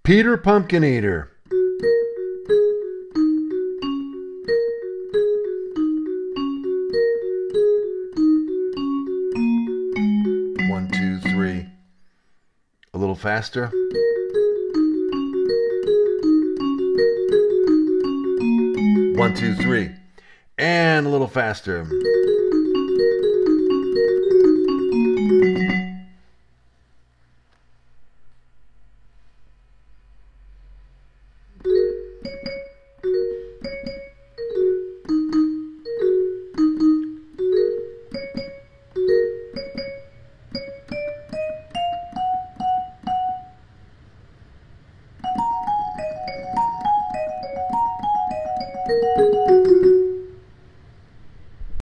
Peter Pumpkin Eater. One, two, three. A little faster. One, two, three. And a little faster.